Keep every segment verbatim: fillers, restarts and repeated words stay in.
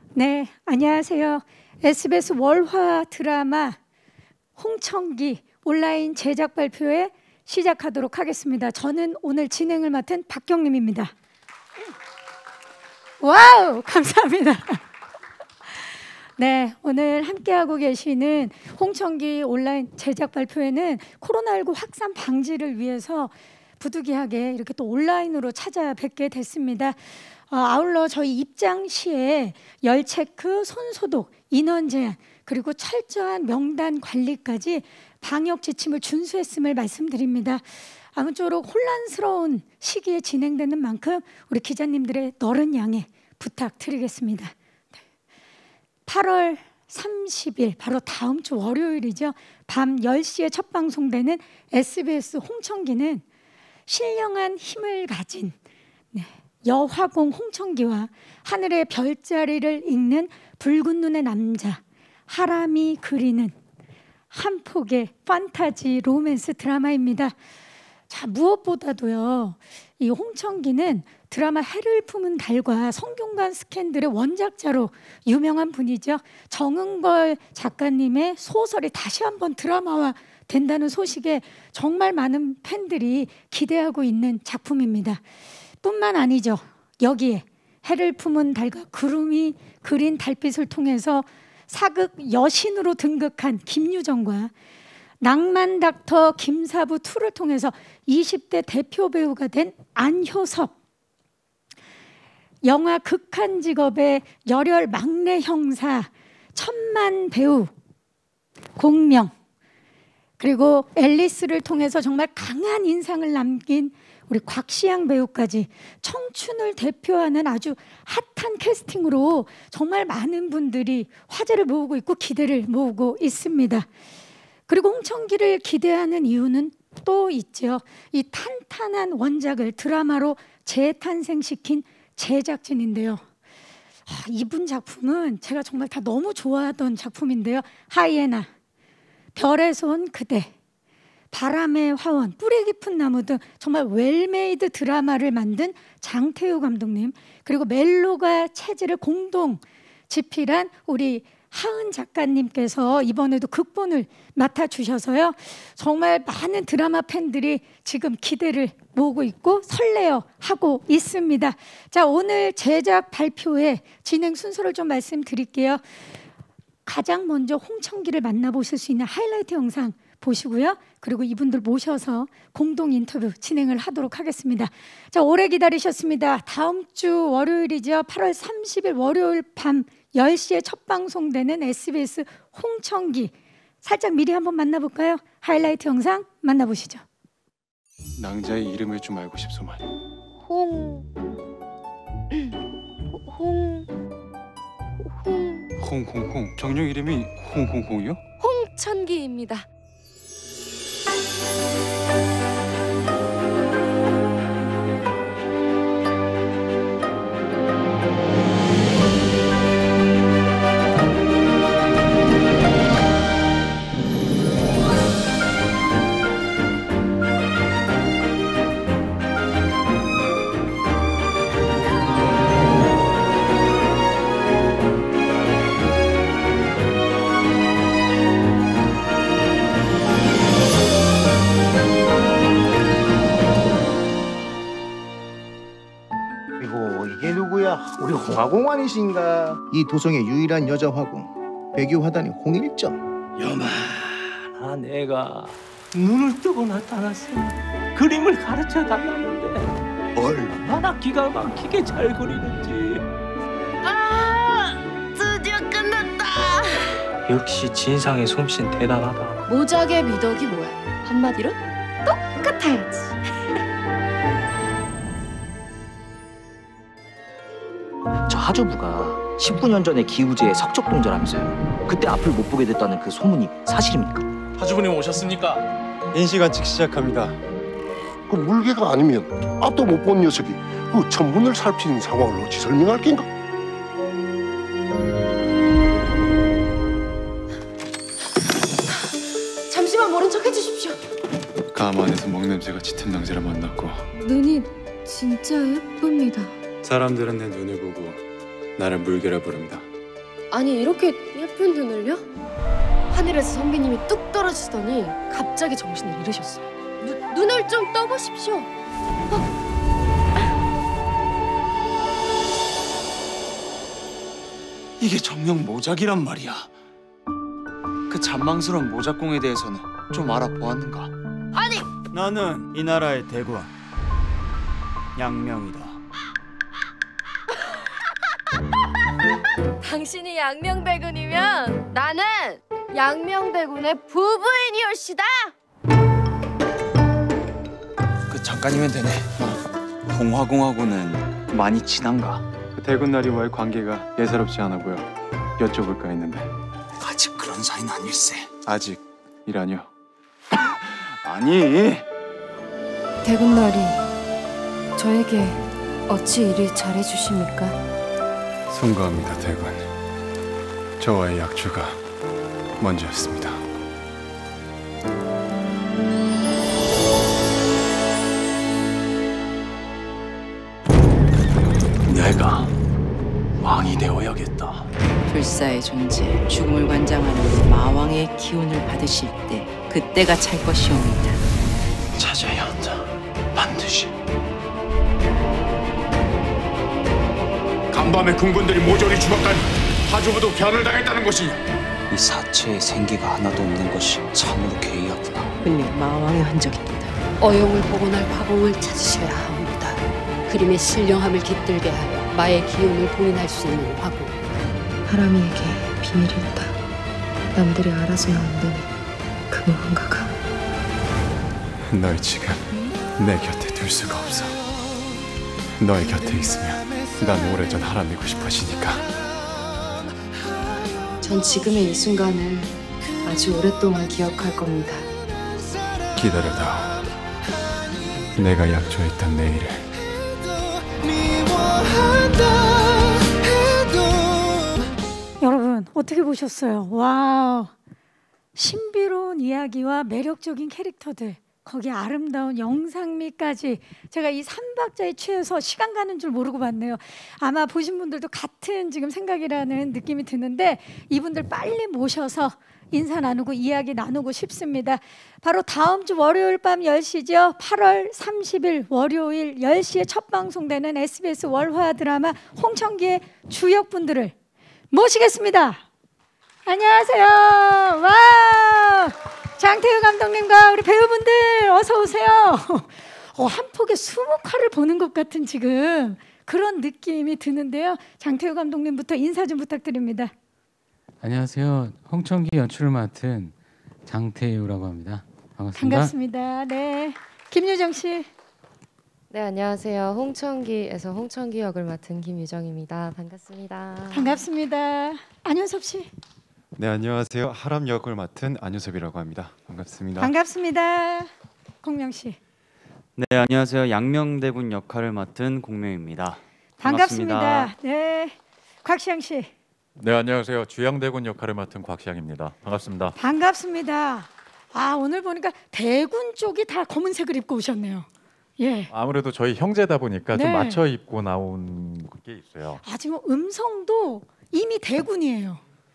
네, 안녕하세요. 에스비에스 월화 드라마 홍천기 온라인 제작 발표회 시작하도록 하겠습니다. 저는 오늘 진행을 맡은 박경림입니다. 와우, 감사합니다. 네, 오늘 함께하고 계시는 홍천기 온라인 제작 발표회는 코로나십구 확산 방지를 위해서 부득이하게 이렇게 또 온라인으로 찾아뵙게 됐습니다. 어, 아울러 저희 입장 시에 열 체크, 손 소독, 인원 제한, 그리고 철저한 명단 관리까지 방역 지침을 준수했음을 말씀드립니다. 아무쪼록 혼란스러운 시기에 진행되는 만큼 우리 기자님들의 너른 양해 부탁드리겠습니다. 팔월 삼십일 바로 다음 주 월요일이죠. 밤 열 시에 첫 방송되는 에스비에스 홍천기는 신령한 힘을 가진 네, 여화공 홍천기와 하늘의 별자리를 읽는 붉은 눈의 남자 하람이 그리는 한 폭의 판타지 로맨스 드라마입니다. 자, 무엇보다도요, 이 홍천기는 드라마 해를 품은 달과 성균관 스캔들의 원작자로 유명한 분이죠. 정은걸 작가님의 소설이 다시 한번 드라마화 된다는 소식에 정말 많은 팬들이 기대하고 있는 작품입니다. 뿐만 아니죠. 여기에 해를 품은 달과 구름이 그린 달빛을 통해서 사극 여신으로 등극한 김유정과 낭만 닥터 김사부 이를 통해서 이십 대 대표 배우가 된 안효섭, 영화 극한 직업의 열혈 막내 형사 천만 배우 공명, 그리고 앨리스를 통해서 정말 강한 인상을 남긴 우리 곽시양 배우까지 청춘을 대표하는 아주 핫한 캐스팅으로 정말 많은 분들이 화제를 모으고 있고 기대를 모으고 있습니다. 그리고 홍천기를 기대하는 이유는 또 있죠. 이 탄탄한 원작을 드라마로 재탄생시킨 제작진인데요. 아, 이분 작품은 제가 정말 다 너무 좋아하던 작품인데요. 하이에나, 별의 손 그대, 바람의 화원, 뿌리 깊은 나무 등 정말 웰메이드 드라마를 만든 장태우 감독님, 그리고 멜로가 체질을 공동 집필한 우리 하은 작가님께서 이번에도 극본을 맡아주셔서요, 정말 많은 드라마 팬들이 지금 기대를 모으고 있고 설레어 하고 있습니다. 자, 오늘 제작 발표회 진행 순서를 좀 말씀드릴게요. 가장 먼저 홍천기를 만나보실 수 있는 하이라이트 영상 보시고요. 그리고 이분들 모셔서 공동 인터뷰 진행을 하도록 하겠습니다. 자, 오래 기다리셨습니다. 다음 주 월요일이죠. 팔월 삼십일 월요일 밤 열 시에 첫 방송되는 에스비에스 홍천기, 살짝 미리 한번 만나볼까요? 하이라이트 영상 만나보시죠. 낭자의 이름을 좀 알고 싶소만. 홍... 홍... 홍... 홍홍홍. 정령 이름이 홍홍홍이요? 홍천기입니다. 우리 홍화공 아니신가? 이 도성의 유일한 여자 화공, 백유 화단이 홍일점. 요만한 애가 눈을 뜨고 나타났어. 그림을 가르쳐 달라는데 얼마나 기가 막히게 잘 그리는지. 아, 드디어 끝났다. 역시 진상의 솜씨는 대단하다. 모작의 미덕이 뭐야? 한마디로 똑같아야지. 저 하주부가 십구 년 전에 기우제의 석적동절하면서요. 그때 앞을 못 보게 됐다는 그 소문이 사실입니까? 하주부님 오셨습니까? 인시간칙 시작합니다. 그 물개가 아니면 앞도 못 본 녀석이 그 천문을 살피는 상황을 어찌 설명할 낀가? 잠시만 모른 척 해주십시오. 감 안에서 먹냄새가 짙은 낭자를 만났고. 눈이 진짜 예쁩니다. 사람들은 내 눈을 보고 나를 물개라 부릅니다. 아니 이렇게 예쁜 눈을요? 하늘에서 선배님이 뚝 떨어지더니 갑자기 정신을 잃으셨어요. 누, 눈을 좀 떠보십시오. 어. 이게 정녕 모작이란 말이야. 그 잔망스러운 모작공에 대해서는 좀 알아보았는가? 아니! 나는 이 나라의 대관 양명이다. 당신이 양명대군이면 나는 양명대군의 부부인이올시다. 그 잠깐이면 되네. 봉화공하고는 많이 친한가? 그 대군나리와의 관계가 예사롭지 않아 보여 여쭤볼까 했는데. 아직 그런 사이는 아닐세. 아직이라뇨? 아니. 대군나리, 저에게 어찌 이리 잘해주십니까? 송구합니다, 대군. 저와의 약주가 먼저였습니다. 내가 왕이 되어야겠다. 불사의 존재, 죽음을 관장하는 마왕의 기운을 받으실 때 그때가 찰 것이옵니다. 찾아야 한다. 반드시. 간밤에 군군들이 모조리 죽었다니 하주부도 변을 당했다는 것이냐? 이 사체에 생기가 하나도 없는 것이 참으로 괴이하구나. 분명 마왕의 흔적입니다. 어용을 복원할 화공을 찾으셔야 합니다. 그림의 신령함을 깃들게 하여 마의 기운을 봉인할 수 있는 화공. 하람이에게 비밀이 있다. 남들이 알아서는 안 되는 그 무언가가. 널 지금 내 곁에 둘 수가 없어. 너의 곁에 있으면 난 오래전 하람이고 싶어지니까. 전 지금의 이 순간을 아주 오랫동안 기억할 겁니다. 기다려다오. 내가 약조했던 내일을. 여러분 어떻게 보셨어요? 와우, 신비로운 이야기와 매력적인 캐릭터들, 거기에 아름다운 영상미까지 제가 이 삼박자에 취해서 시간 가는 줄 모르고 봤네요. 아마 보신 분들도 같은 지금 생각이라는 느낌이 드는데 이분들 빨리 모셔서 인사 나누고 이야기 나누고 싶습니다. 바로 다음 주 월요일 밤 열 시죠. 팔월 삼십일 월요일 열 시에 첫 방송되는 에스비에스 월화 드라마 홍천기의 주역분들을 모시겠습니다. 안녕하세요. 와우. 장태우 감독님과 우리 배우분들 어서 오세요. 어, 한 폭의 수목화를 보는 것 같은 지금 그런 느낌이 드는데요. 장태우 감독님부터 인사 좀 부탁드립니다. 안녕하세요. 홍천기 연출을 맡은 장태우라고 합니다. 반갑습니다. 반갑습니다. 네, 김유정 씨. 네, 안녕하세요. 홍천기에서 홍천기 역을 맡은 김유정입니다. 반갑습니다. 반갑습니다. 안윤섭 씨. 네, 안녕하세요. 하람 역을 맡은 안유섭이라고 합니다. 반갑습니다. 반갑습니다. 공명 씨. 네, 안녕하세요. 양명대군 역할을 맡은 공명입니다. 반갑습니다. 반갑습니다. 네, 곽시영 씨. 네, 안녕하세요. 주양대군 역할을 맡은 곽시양입니다. 반갑습니다. 반갑습니다. 아, 오늘 보니까 대군 쪽이 다 검은색을 입고 오셨네요. 예. 아무래도 저희 형제다 보니까 네. 좀 맞춰 입고 나온 게 있어요. 아, 지금 음성도 이미 대군이에요.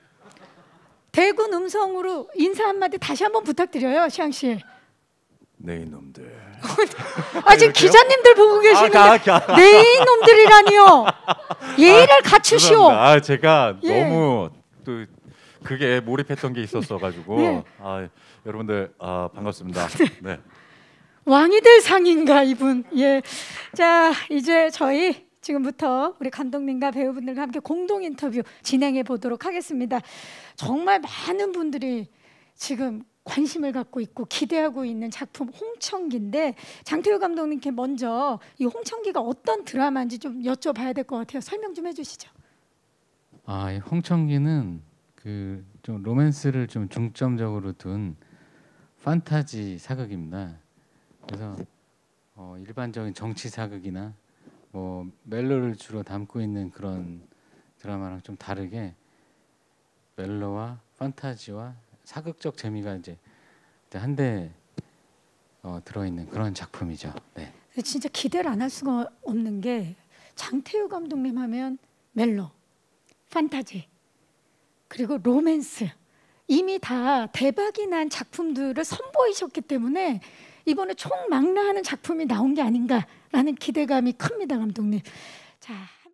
대군 음성으로 인사 한마디 다시 한번 부탁드려요, 시양 씨. 네, 이놈들. 아, 지금 기자님들 보고 계시는데 아, 가, 가. 네 이놈들이라니요. 예의를 아, 갖추시오. 죄송합니다. 아, 제가 예. 너무 또 그게 몰입했던 게 있었어 가지고 네. 아, 여러분들 아, 반갑습니다. 네. 왕이 될 상인가 이분. 예. 자, 이제 저희 지금부터 우리 감독님과 배우분들과 함께 공동 인터뷰 진행해 보도록 하겠습니다. 정말 많은 분들이 지금 관심을 갖고 있고 기대하고 있는 작품 홍천기인데 장태우 감독님께 먼저 이 홍천기가 어떤 드라마인지 좀 여쭤봐야 될 것 같아요. 설명 좀 해주시죠. 아, 이 홍천기는 그 좀 로맨스를 좀 중점적으로 둔 판타지 사극입니다. 그래서 어, 일반적인 정치 사극이나 뭐 멜로를 주로 담고 있는 그런 드라마랑 좀 다르게 멜로와 판타지와 사극적 재미가 이제 한데 어, 들어있는 그런 작품이죠. 네. 진짜 기대를 안 할 수가 없는 게 장태우 감독님 하면 멜로, 판타지, 그리고 로맨스 이미 다 대박이 난 작품들을 선보이셨기 때문에 이번에 총망라하는 작품이 나온 게 아닌가라는 기대감이 큽니다, 감독님. 자.